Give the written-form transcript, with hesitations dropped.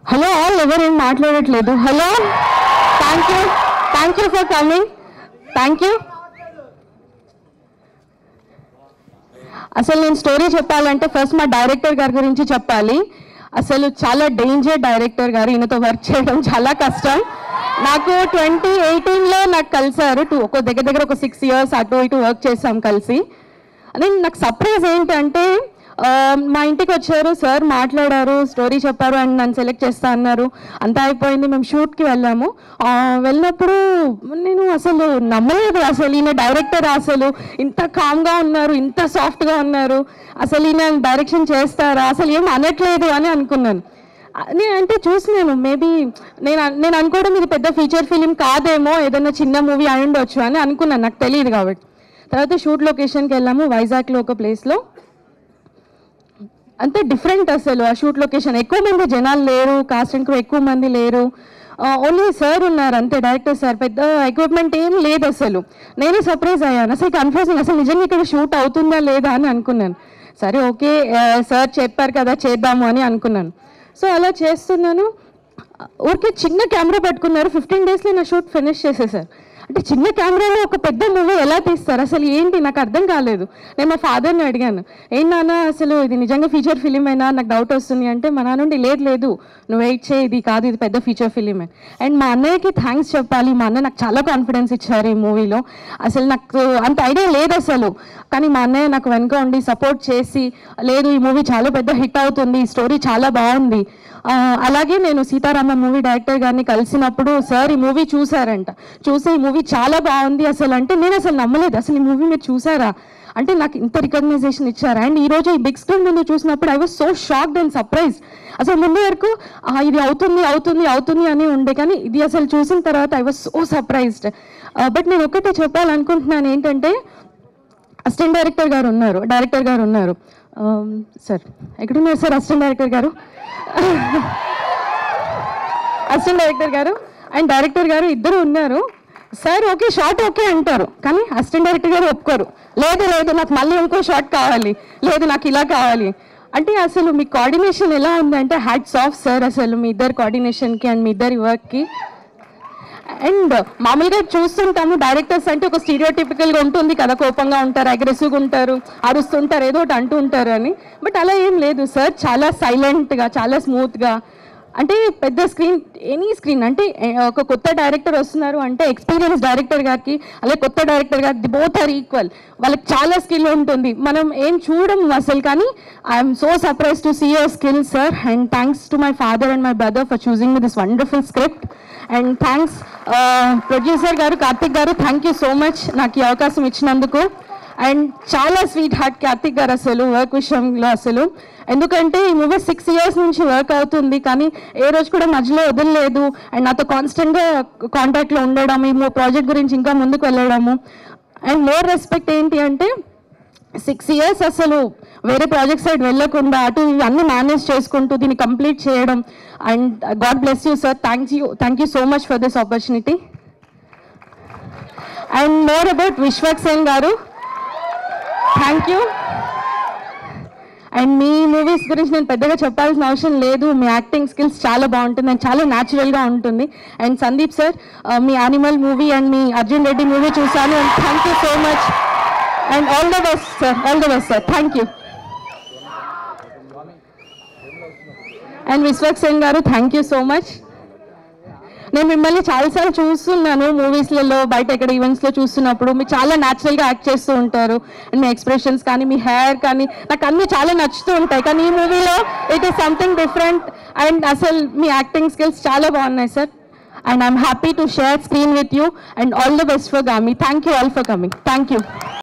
Hello all ఎవరేం మాట్లాడట్లేదు. Hello, thank you for coming. Thank you. అసలు నేను స్టోరీ చెప్పాలంటే ఫస్ట్ మా డైరెక్టర్ గారి గురించి చెప్పాలి. అసలు చాలా డేంజర్ డైరెక్టర్ గారు, ఈయనతో వర్క్ చేయడం చాలా కష్టం. నాకు 2018లో నాకు కలిసారు. ఒక దగ్గర ఒక 6 years అటు ఇటు వర్క్ చేసాం కలిసి. అని నాకు సర్ప్రైజ్ ఏంటంటే మా ఇంటికి వచ్చారు సార్, మాట్లాడారు, స్టోరీ చెప్పారు అండ్ నన్ను సెలెక్ట్ చేస్తా అన్నారు. అంతా అయిపోయింది, మేము షూట్కి వెళ్ళాము. వెళ్ళినప్పుడు నేను అసలు నమ్మలేదు. అసలు ఈయన డైరెక్టర్ అసలు ఇంత కామ్గా ఉన్నారు, ఇంత సాఫ్ట్గా ఉన్నారు, అసలు ఈయన డైరెక్షన్ చేస్తారా, అసలు ఏం అనట్లేదు అని అనుకున్నాను. అంటే చూసినాను మేబీ నేను అనుకోవడం ఇది పెద్ద ఫీచర్ ఫిలిం కాదేమో, ఏదైనా చిన్న మూవీ అయి ఉండొచ్చు అని అనుకున్నాను, నాకు తెలియదు కాబట్టి. తర్వాత షూట్ లొకేషన్కి వెళ్ళాము, వైజాగ్లో ఒక ప్లేస్లో. అంతే డిఫరెంట్ అసలు ఆ షూట్ లొకేషన్. ఎక్కువ మంది జనాలు లేరు, కాస్ట్ అండ్ క్రూ ఎక్కువ మంది లేరు, ఓన్లీ సార్ ఉన్నారు అంతే, డైరెక్టర్ సార్. పెద్ద ఎక్విప్మెంట్ ఏం లేదు అసలు. నేనే సర్ప్రైజ్ అయ్యాను, అసలు కన్ఫ్యూజింగ్, అసలు నిజంగా ఇక్కడ షూట్ అవుతుందా లేదా అని అనుకున్నాను. సరే ఓకే సార్ చెప్పారు కదా చేద్దాము అని అనుకున్నాను. సో అలా చేస్తున్నాను. ఊరికే చిన్న కెమెరా పెట్టుకున్నారు, 15 daysలో నా షూట్ ఫినిష్ చేసేసారు. అంటే చిన్న కెమెరాలో ఒక పెద్ద మూవీ ఎలా తీస్తారు అసలు ఏంటి నాకు అర్థం కాలేదు. నేను మా ఫాదర్ని అడిగాను, ఏం నాన్న అసలు ఇది నిజంగా ఫీచర్ ఫిలిం అయినా, నాకు డౌట్ వస్తుంది అంటే మా నాన్న నుండి లేదు నువ్వు వెయిట్ చేయి, ఇది కాదు, ఇది పెద్ద ఫీచర్ ఫిలిమే. అండ్ మా అన్నయ్యకి థ్యాంక్స్ చెప్పాలి. మా అన్నయ్య నాకు చాలా కాన్ఫిడెన్స్ ఇచ్చారు ఈ మూవీలో. అసలు నాకు అంత ఐడియా లేదు అసలు, కానీ మా అన్నయ్య నాకు వెనుక ఉండి సపోర్ట్ చేసి, లేదు ఈ మూవీ చాలా పెద్ద హిట్ అవుతుంది, ఈ స్టోరీ చాలా బాగుంది. అలాగే నేను సీతారామ మూవీ డైరెక్టర్ గారిని కలిసినప్పుడు సార్ ఈ మూవీ చూసారంట, చూసి ఈ మూవీ చాలా బాగుంది అసలు అంటే నేను అసలు నమ్మలేదు. అసలు ఈ మూవీ మీరు చూసారా అంటే నాకు ఇంత రికగ్నైజేషన్ ఇచ్చారా. అండ్ ఈరోజు ఈ బిగ్ స్క్రీన్ ముందు చూసినప్పుడు I was so shocked and surprise. అసలు ముందు వరకు ఇది అవుతుంది అని ఉండే, కానీ ఇది అసలు చూసిన తర్వాత I was so surprised. But నేను ఒక్కటే చెప్పాలనుకుంటున్నాను ఏంటంటే, అసిస్టెంట్ డైరెక్టర్ గారు ఉన్నారు. సార్ ఎక్కడున్నారు సార్ అసిస్టెంట్ డైరెక్టర్ గారు? అసిస్టెంట్ డైరెక్టర్ గారు అండ్ డైరెక్టర్ గారు ఇద్దరు ఉన్నారు. సార్ ఓకే షార్ట్ ఓకే అంటారు, కానీ అసిస్టెంట్ డైరెక్టర్ గారు ఒప్పుకోరు. లేదు నాకు మళ్ళీ ఇంకో షార్ట్ కావాలి, లేదు నాకు ఇలా కావాలి అంటే. అసలు మీ కోఆర్డినేషన్ ఎలా ఉందంటే హ్యాట్స్ ఆఫ్ సార్, అసలు మీ ఇద్దరు కోఆర్డినేషన్కి అండ్ మీ ఇద్దరి వర్క్కి. అండ్ మామూలుగా చూస్తుంటాము డైరెక్టర్స్ అంటే ఒక స్టీరియోటిపికల్గా ఉంటుంది కదా, కోపంగా ఉంటారు, అగ్రెసివ్గా ఉంటారు, అరుస్తుంటారు, ఏదో ఒకటి అంటూ ఉంటారు అని. బట్ అలా ఏం లేదు సార్, చాలా సైలెంట్గా, చాలా స్మూత్గా. అంటే పెద్ద స్క్రీన్, ఎనీ స్క్రీన్ అంటే ఒక కొత్త డైరెక్టర్ వస్తున్నారు అంటే ఎక్స్పీరియన్స్ డైరెక్టర్ గారికి అలాగే కొత్త డైరెక్టర్ గారికి బోత్ ఆర్ ఈక్వల్. వాళ్ళకి చాలా స్కిల్ ఉంటుంది, మనం ఏం చూడము అసలు. కానీ I'm so surprise to see your skill sir. And thanks to my father and my brother for choosing me this wonderful script. And thanks producer గారు కార్తిక్ గారు, థ్యాంక్ యూ సో మచ్ నాకు ఈ అవకాశం ఇచ్చినందుకు. అండ్ చాలా స్వీట్ హార్ట్ కార్తిక్ గారు అసలు work విషయంలో అసలు. ఎందుకంటే ఈ మూవీ 6 years నుంచి వర్క్ అవుతుంది, కానీ ఏ రోజు కూడా మధ్యలో వదలలేదు. అండ్ నాతో కాన్స్టెంట్గా కాంటాక్ట్లో ఉండడం, ఈ ప్రాజెక్ట్ గురించి ఇంకా ముందుకు వెళ్ళడము. అండ్ మోర్ రెస్పెక్ట్ ఏంటి అంటే 6 years అసలు వేరే ప్రాజెక్ట్ సైడ్ వెళ్ళకుండా అటు అన్ని మేనేజ్ చేసుకుంటూ దీన్ని కంప్లీట్ చేయడం. And God bless you sir, thank you so much for this opportunity. And more about Vishwak Sen గారు, థ్యాంక్ యూ. అండ్ మీ మూవీస్ గురించి నేను పెద్దగా చెప్పాల్సిన అవసరం లేదు, మీ యాక్టింగ్ స్కిల్స్ చాలా బాగుంటుంది అండ్ చాలా న్యాచురల్గా ఉంటుంది. అండ్ సందీప్ సార్, మీ యానిమల్ మూవీ అండ్ మీ అర్జున్ రెడ్డి మూవీ చూశాను and thank you so much. And all the best sir, thank you. And Vishwak Sen గారు, థ్యాంక్ యూ సో మచ్. నేను మిమ్మల్ని చాలాసార్లు చూస్తున్నాను మూవీస్లలో, బయట ఎక్కడ ఈవెంట్స్లో చూస్తున్నప్పుడు మీరు చాలా న్యాచురల్గా యాక్ట్ చేస్తూ ఉంటారు. అండ్ మీ ఎక్స్ప్రెషన్స్ కానీ, మీ హెయిర్ కానీ నాకు అన్నీ చాలా నచ్చుతూ ఉంటాయి. కానీ ఈ మూవీలో it is something different. And అసలు మీ యాక్టింగ్ స్కిల్స్ చాలా బాగున్నాయి sir. And I'm happy to share screen with you. And all the best for Gaami. Thank you all for coming. Thank you.